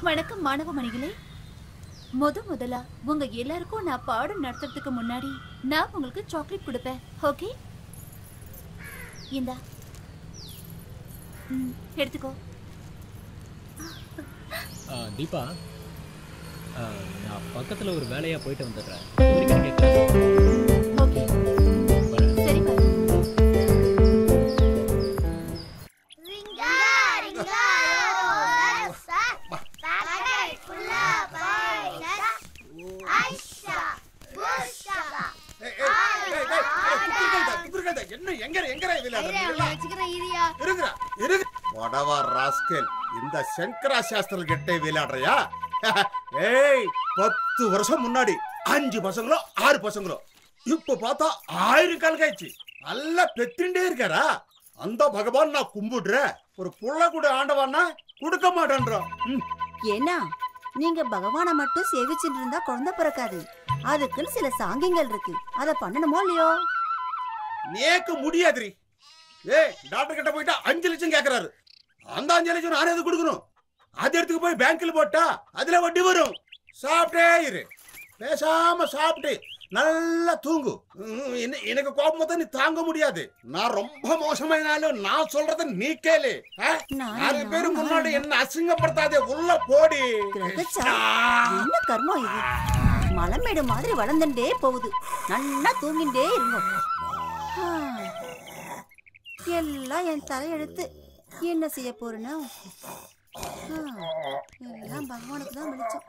வணக்கம் மாணவ மணிகளே. முதலா உங்க எல்லாருக்கும் நான் பாடம் நடத்துறதுக்கு முன்னாடி நான் உங்களுக்கு சாக்லேட் கொடுப்பேன். ஓகே, இந்தா எடுத்துக்கோ. தீபா, நான் பக்கத்துல ஒரு வேலையா போயிட்டு வந்துடுறேன். ஓகே, சரி பாரு. இந்த சங்கரா சாஸ்திரம் கெட்டே விளையாடுறியா? 10 வருஷம் முன்னாடி 5 பசங்களோ 6 பசங்களோ, இப்ப பார்த்தா 1000 கால் காய்ச்சி நல்லா பெத்திண்டே இருக்காரா? அந்த பகவான் நான் கும்பிடுற ஒரு புள்ள கூட ஆண்டவான்னா கொடுக்க மாட்டேன்றான். ஏன்னா நீங்க பகவானை மட்டும் சேவிச்சுட்டு இருந்தா குழந்தை பிறக்காது. அதுக்குன்னு சில சாங்கியங்கள் இருக்கு, அத பண்ணணுமோ இல்லையோ? நேக்கு முடியாதுரி. டாக்டர் கிட்ட போயிட்டா 5 லட்சம் கேக்குறாரு. அந்த 5 லட்சம் நானே எது கொடுக்கணும்? அது எடுத்துக்கு போய் பேங்க்ல போட்டா அதுல வட்டி வரும். சாப்பிட்டே இரு, பேசாம சாப்பிட்டு நல்லா தூங்கு. எனக்கு கோபம் தான் நீ தாங்க முடியாது. நான் ரொம்ப மோசமாயினாலும் நான் சொல்றத நீ கேளு. 4 பேரு முன்னாடி என்ன அசிங்கப்படுத்தாதே, உள்ள போடி. என்ன கர்மம் இது? மலமேடு மாதிரி வளர்ந்துட்டே போகுது. நல்லா தூங்கிட்டே இருங்க. எல்லாம் என் தலையெழுத்து. என்ன செய்ய போறேன்னா எல்லாம் பகவானுக்கு தான் வெளிச்சம்.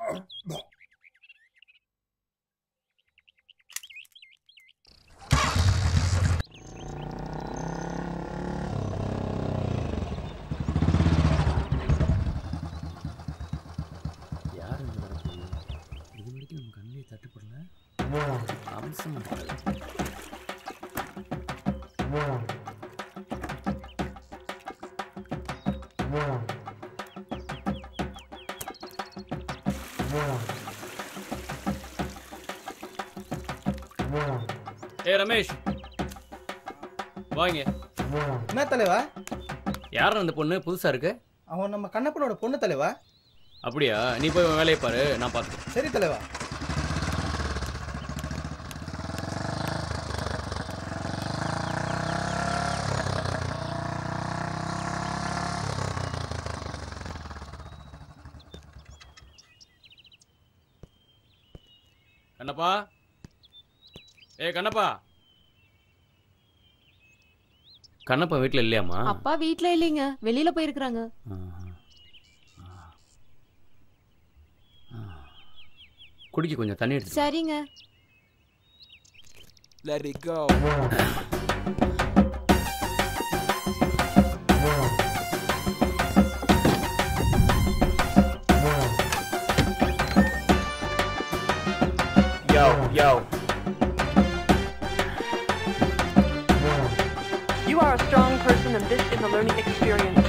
யார் இந்த வரப்பு? இது வரைக்கும் நம்ம கண்ணிலே தட்டுப்படல. அம்சம் ரமேஷ், வாங்க. என்ன தலைவா? யாரும் அந்த பொண்ணு புதுசா இருக்கு? அவன் நம்ம கண்ணப்பனோட பொண்ணு தலைவா. அப்படியா? நீ போய் வேலையை பாரு, நான் பார்த்துக்கிறேன். சரி தலைவா. கண்ணப்பா, கண்ணப்பா. கண்ணப்பா வீட்ல இல்லையாமா? அப்பா வீட்ல இல்லைங்க, வெளியில போயிருக்காங்க. குடிக்க கொஞ்சம் தண்ணி எடுத்து. சரிங்க. Let it go. Yo. You are a strong person and this is a learning experience.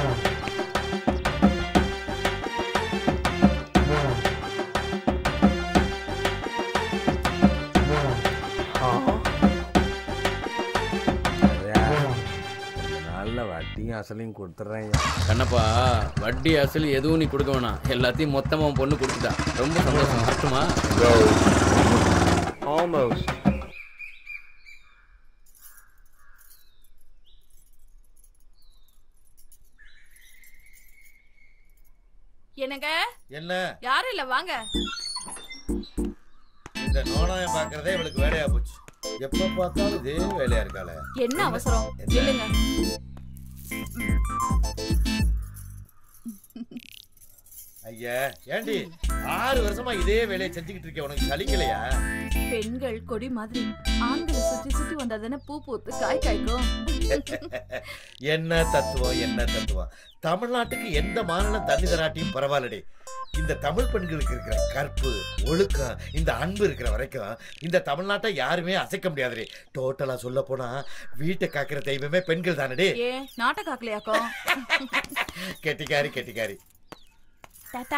நல்ல வட்டியும் அசலையும் கொடுத்துறேன். கண்ணப்பா, வட்டி அசல் எதுவும் நீ கொடுக்க வேணாம். எல்லாத்தையும் மொத்தமா உன் பொண்ணு கொடுத்துட்டா. ரொம்ப சந்தோஷம். வரட்டுமா? Almost. என்னங்க? என்ன? யாரும் இல்ல, வாங்க. இந்த நோனாய பாக்குறதே இவளுக்கு வேலையா போச்சு. எப்ப பார்த்தாலும் இதே வேலையா இருக்காளே. என்ன அவசரம்? இல்லங்க. ஐயா, ஏண்டி 6 வருஷமா இதே வேலையை செஞ்சுக்கிட்டு இருக்க, உனக்கு சலிக்கலையா? பெண்கள் கொடி மாதிரி ஆண்களை சுத்தி சுத்தி வந்தாதானே பூ பூத்து காய் காய்க்கும். என்ன தத்துவம். தமிழ்நாட்டுக்கு எந்த மாநிலம் தண்ணி தராட்டியும் பரவாயில்லடி. இந்த தமிழ் பெண்களுக்கு இருக்கிற கற்பு, ஒழுக்கம், இந்த அன்பு இருக்கிற வரைக்கும் இந்த தமிழ்நாட்டை யாருமே அசைக்க முடியாதுடி. டோட்டலா சொல்ல போனா வீட்டை காக்கிற தெய்வமே பெண்கள் தானடி. நாட்டை காக்கலையாக்கும். கெட்டிக்காரி. டாடா.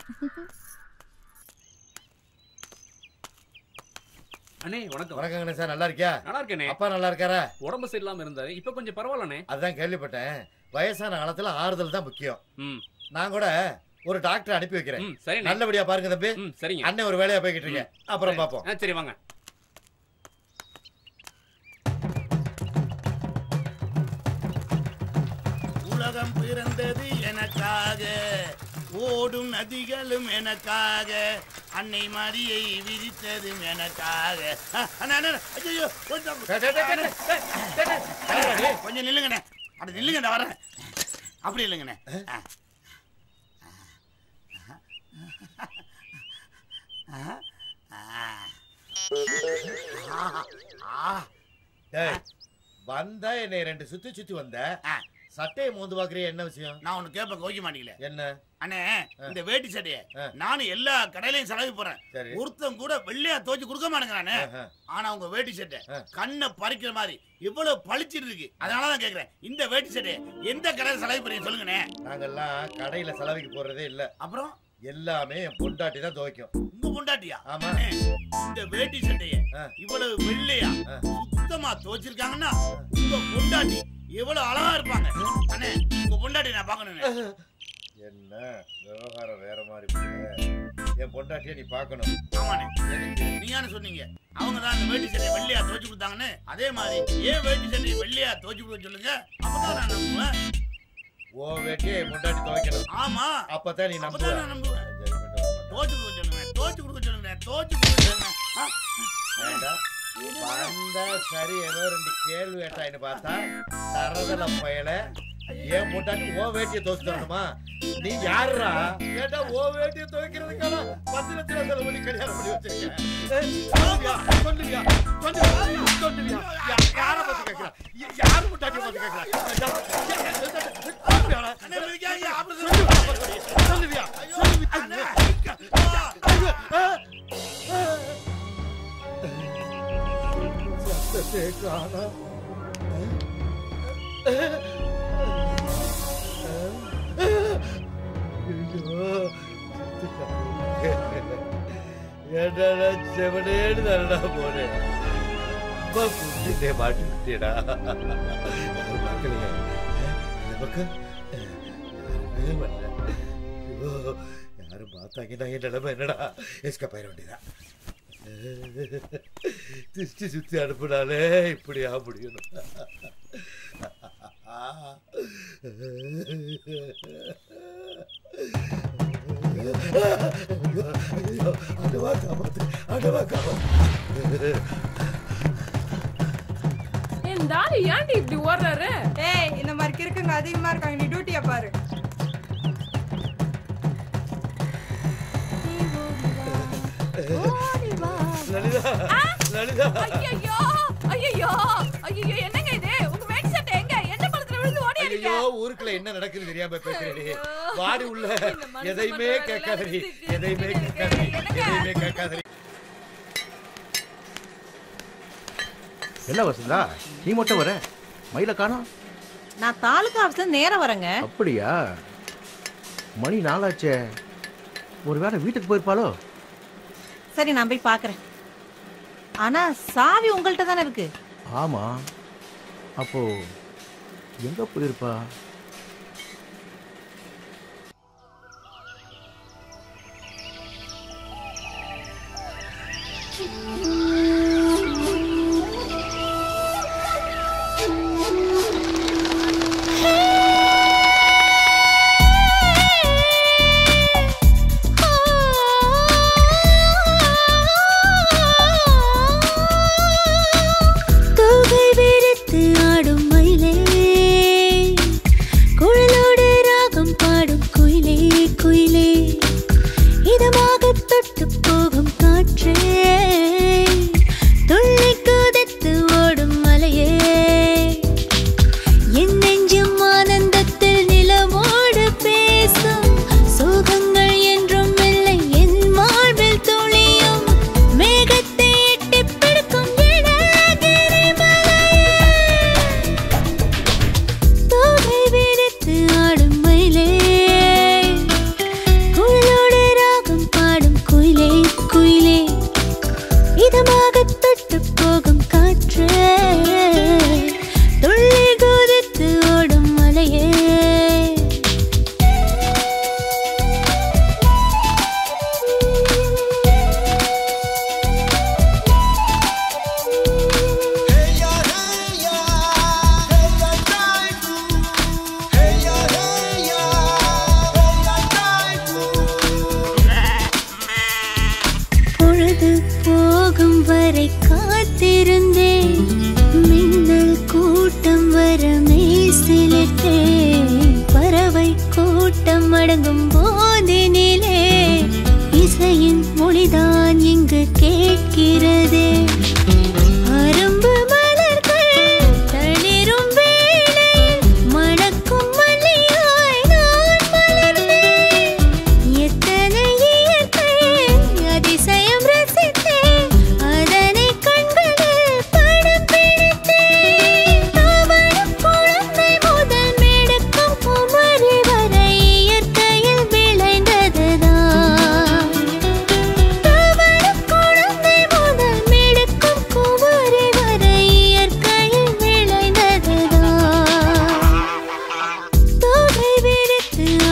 அண்ணே வணக்கம். வணக்கம் கணேசா, நல்லா இருக்கியா? நல்லா இருக்கேனே. அப்பா நல்லா இருக்காரா? உடம்பு சரியில்லாம இருந்தாரு, இப்ப கொஞ்சம் பரவாயில்லண்ணே. அதான் கேள்விப்பட்டேன். வயசான காலத்துல ஆறுதல் தான் முக்கியம். நான் கூட ஒரு டாக்டர் அனுப்பி வைக்கிறேன். சரி, நல்லபடியா பாருங்க தம்பி. சரிங்க. அண்ணன் ஒரு வேலையா போய்கிட்டு இருக்கேன். அப்புறம் பாப்போம். சரி வாங்க. உலகம் பிறந்தது எனக்காக, ஓடும் நதிகளும் எனக்காக, அன்னை மரியை விதித்ததும் எனக்காக. ஐயோ கொஞ்சம் நில்லுங்கண்ணே. அப்படி நில்லுங்கண்ணே, வரேன். அப்படி இல்லைங்கண்ணே. வந்தா என்னை 2 சுத்தி வந்த சட்டையை மோந்து பாக்குறிய என்ன விஷயம்? நான் ஒண்ணு கேட்ப கோவிக்க மாட்டீங்களே. என்ன அண்ணே, இந்த வேட்டி சட்டைய நானும் எல்லா கடையிலையும் செலவு போறேன். ஒருத்தன் கூட வெள்ளையா தோச்சு கொடுக்க மாட்டேங்கிறானே. ஆனா உங்க வேட்டி சட்டை கண்ணை பறிக்கிற மாதிரி இவ்வளவு பளிச்சிட்டு இருக்கு. அதனாலதான் கேக்குறேன், இந்த வேட்டி சட்டைய எந்த கடையில செலவு போறீங்க சொல்லுங்கண்ணே. நாங்கெல்லாம் கடையில செலவுக்கு போறதே இல்ல. அப்புறம் எல்லாமே என் பொண்டாட்டி தான் துவைக்கும். உங்க பொண்டாட்டியா? ஆமா. இந்த வேட்டி சட்டைய இவ்வளவு வெள்ளையா சுத்தமா துவைச்சிருக்காங்கன்னா உங்க பொண்டாட்டி எவ்வளவு அழகா இருப்பாங்க. அண்ணே, உங்க பொண்டாட்டி நான் பாக்கணும். என்ன விவகாரம் வேற மாதிரி போகுது. என் பொண்டாட்டியை நீ பாக்கணும். ஆமாண்ணே, நீங்க சொன்னீங்க அவங்க தான் அந்த வேட்டி சட்டையை வெள்ளையா துவைச்சு கொடுத்தாங்கன்னு. அதே மாதிரி ஏன் வேட்டி சட்டையை வெள்ளையா துவைச்சு கொடுக்க சொல்லுங்க, அப்பதான் நான் நம்புவேன். ஓ வேட்டியை என் பொண்டாட்டி துவைக்கணும். ஆமா, அப்பதான் நீ அப்பதான் நான் நம்புவேன். துவைச்சு கொடுக்க சொல்லுங்க, துவைச்சு கொடுக்க சொல்லுங்க, துவைச்சு கொடுக்க சொல்லுங்க. வந்தா சரி, ஏதோ 2 கேள்வி கேட்டாயின்னு பார்த்தா தரதல பயல ஏன் பொண்டாட்டி ஓ வேட்டியை துவைச்சு தரணுமா? நீ யாருடா கேட்டா ஓ வேட்டியை துவைக்கிறதுக்கான 10 லட்சம் செலவு பண்ணி கல்யாணம் பண்ணி வச்சிருக்கேன். யார பத்தி கேட்கிறா? யாரு பொண்டாட்டி பத்தி கேட்கிறா? செவனேன்னு தரடா போனேன். மாட்டி விட்டேடா. யாரும் பார்த்தாங்கன்னா என் நிலைமை என்னடா? எஸ்கேப் ஆயிட வேண்டியதான். திருஷ்டி சுத்தி அனுப்புனாலே இப்படியா முடியணும். ஏன்டி இப்படி ஓடுறாரு? ஏய், இந்த மாதிரி கிறுக்குங்க அதிகமா இருக்காங்க. நீ டியூட்டியை பாரு. ஊருக்குள்ள என்ன நடக்குது தெரியாம பேசுறேன். வாடி உள்ள எதையுமே கேட்காதடி, எதையுமே கேட்காதடி, எதையுமே கேட்காதடி. என்ன வசந்தா, நீ மட்டும் வர? மயில காணோம். நான் தாலுகா ஆஃபீஸ்ல நேரம் வரேங்க. அப்படியா? மணி 4 ஆச்சே. ஒருவேளை வீட்டுக்கு போயிருப்பாளோ? சரி, நான் போய் பார்க்கறேன். ஆனா சாவி உங்கள்கிட்ட தானே இருக்கு. ஆமா, அப்போ எங்க போயிருப்பா? இதமாக தொட்டு போகும் காற்றே கூட்டம் அடங்கும் போதினிலே இசையின் மொழிதான் இங்கு கேட்கிறது. அரும்பு மலர்கள் தளிரும் வேளையில் மணக்கும் மல்லியாய் நான் மலர்ந்தேன். எத்தனை இயற்கை அதிசயம் ரசித்தேன், அதனை கண்களில் படம் பிடித்தேன். தாவரம் குழந்தை முதல் மெடுக்கும் குமரி வரை இயற்கையில் விளைந்ததுதான். தாவரம் குழந்தை முதல் மெடுக்கும் குமரி வரை இயற்கையில் விளைந்ததுதான். தோகை விரித்து